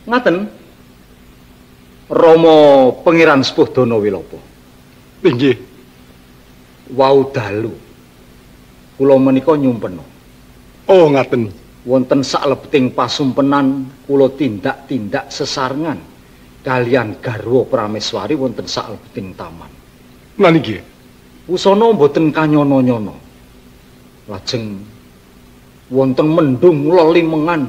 Ngaten. Rama Pangeran Sepuh Dana Wilapa. Inggih. Wau dalu. Kula menika nyumpena. Oh, ngaten. Wonten saklebeting pasumpenan kula tindak-tindak sesarengan kalian garwa Prameswari wonten saklebeting taman. Maniki. Wusana mboten kanyono-nyono. Lajeng wonten mendung lelimengan.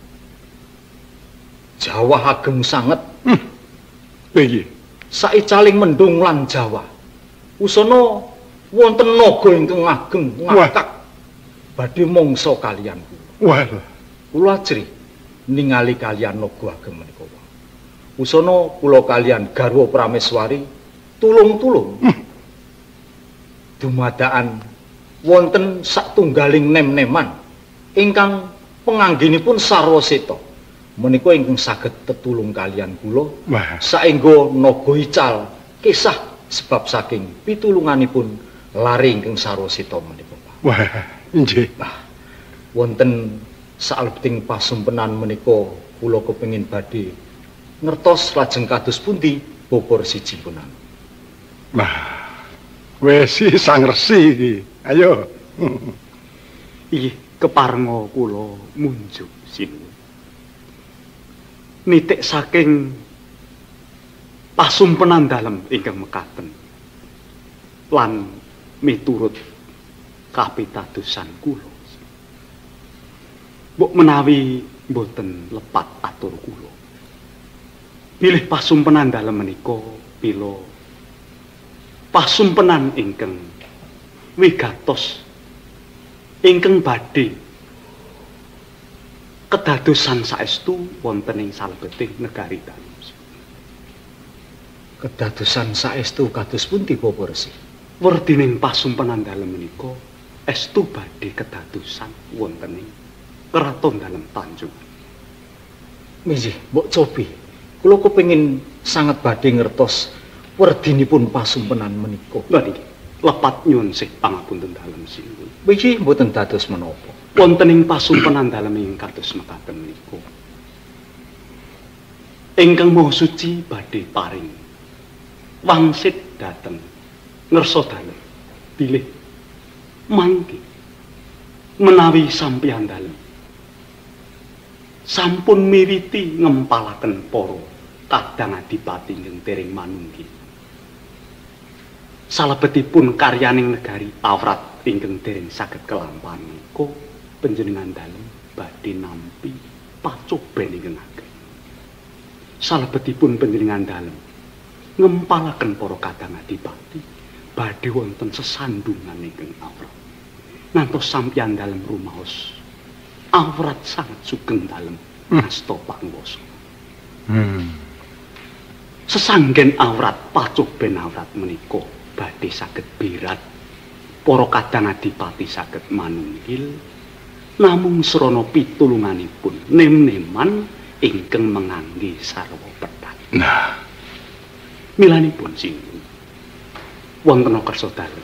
Jawa ageng sanget. Nggih. Saicaling mendung lan Jawa. Wusana wonten naga ingkang ageng ngakak badhe mangsa kalian kula. Wah. Kula ajri ningali kalian naga ageng menika. Wusana kula kalian garwa Prameswari tulung-tulung. Dumadakan wonten satunggaling nem-neman ingkang penganggenipun sarwa seta. Menika ingkang saged tetulung kalian kula saengga naga ical kisah sebab saking pitulunganipun lari ingkang sarwa seta menika. Wah, inggih. Nah, wonten saklebeting pasumpenan menika kula kepengin badhe ngertos lajeng kados pundi bobor siji punan. Nah, wis sang resi iki. Ayo. Inggih, keparenga kula munjuk sinuwun. Nitik saking pasumpenan dalem ingkang mekaten lan miturut kapitadosan kula. Mbok menawi mboten lepat atur kula. Bilih pasumpenan dalem menika pila pasumpenan ingkang wigatos ingkang badhe kedadosan saestu wonten ing salebeting negari dalem. Kedadosan saestu kados pundi Bapak Resi? Werdining pasumpenan dalem menika estu badhe kedadosan wonten ing keraton dalem Tanjungan. Nggih, mbok cobi. Kula kepengin sanget badhe ngertos werdinipun pasumpenan menika. Lha niki lepat nyuwun sih pangapunten dalem sinuwun. Nggih, mboten dados menapa. Wonten ing pasumpenan dalem ing kados mekaten menika. Ingkang Maha Suci badhe paring wangsit dhateng ngersa dalem. Bilih mangke menawi sampeyan dalem sampun miriti ngempalaken para kadang adipati ingkang dereng manunggi. Salebetipun karyaning negari Awrat ingkang dereng saged kelampahan menika panjenengan dalem badhe nampi pacoben ingkang ageng. Salebetipun panjenengan dalem ngempalaken para kadang adipati badhe wonten sesandungan ingkang Awrat. Ngantos sampeyan dalem rumaos Awrat sangat sugeng dalem ngasta panguwasa. Sesanggen Awrat pacoben Awrat menika badhe saged birat para kadang adipati saged manunggil namung srana pitulunganipun nem-neman ingkang mengangge sarwa pethat. Nah, milanipun sinuwun wonten kersa dalem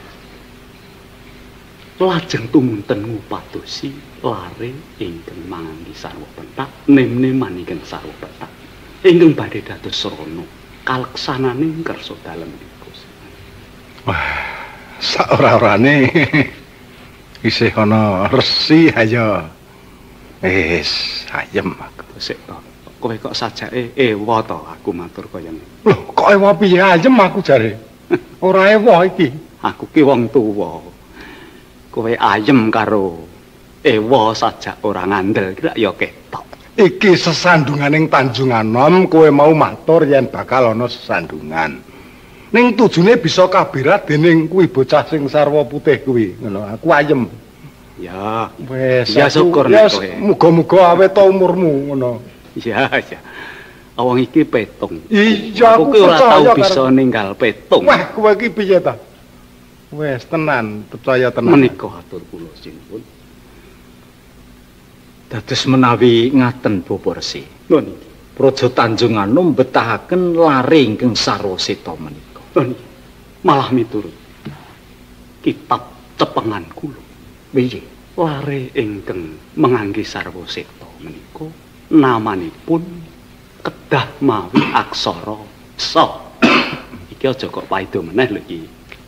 lajeng tumunten ngupadosi lare ingkang mangangge sarwa pethat nem-neman ingkang sarwa pethat ingkang badhe dados srana kaleksananing kersa dalem niku. Wah, saora-orane isih ana resi ayo. Wis, ayem aku. Sik to. Kowe kok sajake ewa to aku matur kaya ngene. Loh, kok ewa piye ayem aku jare? Ora ewa iki. Aku ki wong tuwa. Kowe ayem karo ewa sajak ora ngandel kira ya ketok. Iki sesandunganing Tanjungan Nom, kowe mau matur yen bakal ana sesandungan. Ning tujune bisa kabirat dening kuwi bocah sing sarwa putih kuwi, ngono. Aku ayem. Ya, wis ya syukur nek kowe. Muga-muga awet ta umurmu, ngono. Ya, ya. Awang iki petung. Iya, aku ora tau percaya bisa ninggal petung. Wah, kowe iki piye ta? Wis tenan, percaya tenan. Menika atur kula sinuwun. Dados menawi ngaten Bapak Resi. Lho niki, Praja Tanjungan Nom betahaken lare ingkang sarwa seta menika. lho niki. Malah miturut kitab cepengan kula. Piye? Lare ingkang mengangge sarwa seta menika namanipun kedah mawi aksara sa. Iki aja kok paido meneh lho iki.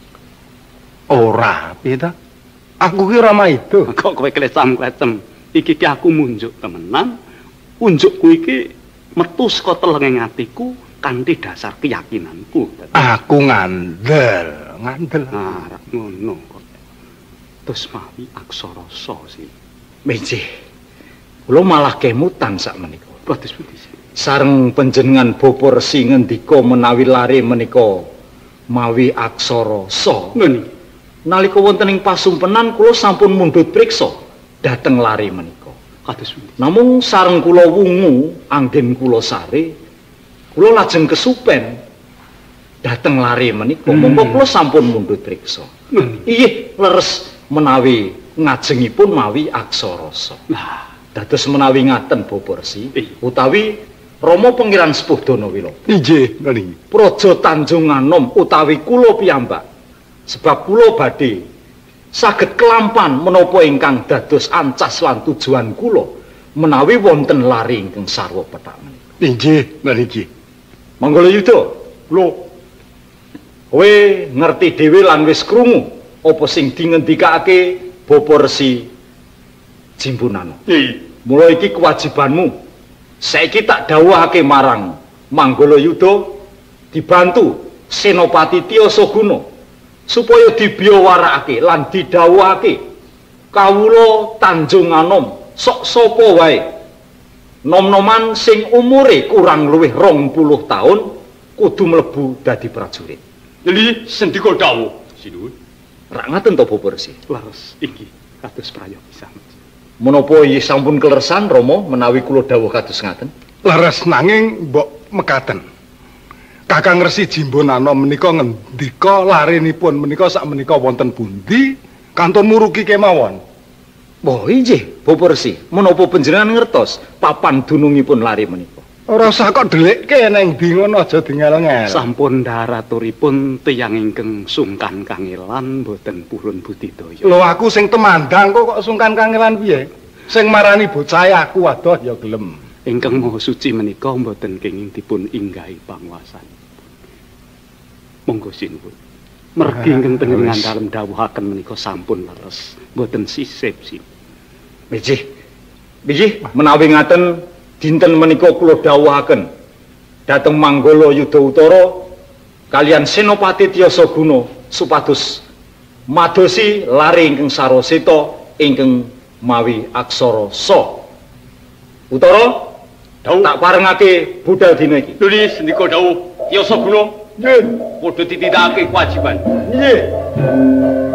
Ora, piye ta? Aku ki ora maido. Kok kowe klesam-klesem. Iki ki aku munjuk temenan. Unjukku iki metu saka telenging atiku kanthi dasar keyakinanku. Aku ngandel. Ah, ngono kok. Terus mawi aksara sa sih. Mejih. Kula malah kemutan sak menika. Kados pundi sih? Sareng panjenengan Bapa Resi ngendika menawi lare menika mawi aksara sa. Ngene. Nalika wonten ing pasumpenan kula sampun mundhut priksa dhateng lare menika. Kados pundi? Namung sareng kula wungu anggen kula sare, kula lajeng kesupen dhateng lare menika. Monggo kula sampun mundhut priksa. Inggih leres menawi ngajengipun mawi aksara sa. Lah, dados menawi ngaten Bapa Resi utawi Rama Pangeran Sepuh Danawila. Inggih, nggih. Praja Tanjung Anom utawi kula piyambak. Sebab kula badhe saged kelampan menapa ingkang dados ancas lan tujuan kula menawi wonten lare ingkang sarwa pethak menika. Inggih, nggih. Manggala Yuda, kula kowe ngerti dhewe lan wis krungu apa sing dingendikake Bapa Resi Jimpunana. Mula iki kewajibanmu. Saiki tak dawuhake marang Manggala Yuda dibantu Senopati Tyasaguna supaya dibiyawarakake lan didhawuhake kawula Tanjung Anom sok sapa wae nom-noman sing umure kurang luwih 20 taun kudu mlebu dadi prajurit. Lili sendika dawuh sinuwun. Rak ngaten to Bapa Resi. Laras iki kados prayoga pisan. Menapa iki sampun kleresan Rama menawi kula dawuh kados ngaten? Leres nanging mbok mekaten. Kakang Resi Jimpunana menika ngendika larenipun menika sakmenika wonten pundi kantun murugi kemawon. Wah, inggih, Bapa Resi, menapa panjenengan ngertos papan dunungipun lare menika? Ora usah kok dhelikke neng ndi ngono aja dingel-ngel. Sampun ndaraturipun tiyang ingkang sungkan kangelan boten purun budidaya. Lho aku sing temandang kok sungkan kangelan piye? Sing marani bocah aku adoh ya gelem. Ingkang Maha Suci menika boten kenging dipun inggahi panguwasan. Monggo sinuwun. Mergi ingkang panjenengan dalem dawuhaken menika sampun leres, boten sisip sih. Bijih. Menawi ngaten dinten menika kula dawuhaken dhateng Manggala Yuda Utara kalian Senopati Tyasaguna supados madosi lare ingkang saroseta ingkang mawi aksara sa. Utara dawuh tak parengake budal dina iki. Nulis nika dawuh Tyasaguna. Nggih, padha ditindakake kewajiban. Nggih.